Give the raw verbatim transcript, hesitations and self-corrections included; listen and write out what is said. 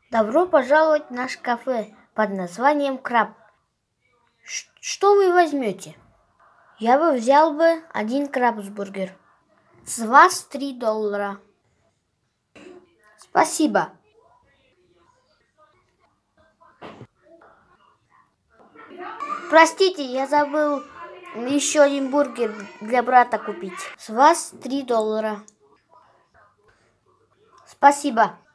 Добро пожаловать в наш кафе под названием Краб. Ш- что вы возьмете? Я бы взял бы один крабсбургер. С вас три доллара. Спасибо. Простите, я забыл еще один бургер для брата купить. С вас три доллара. Спасибо.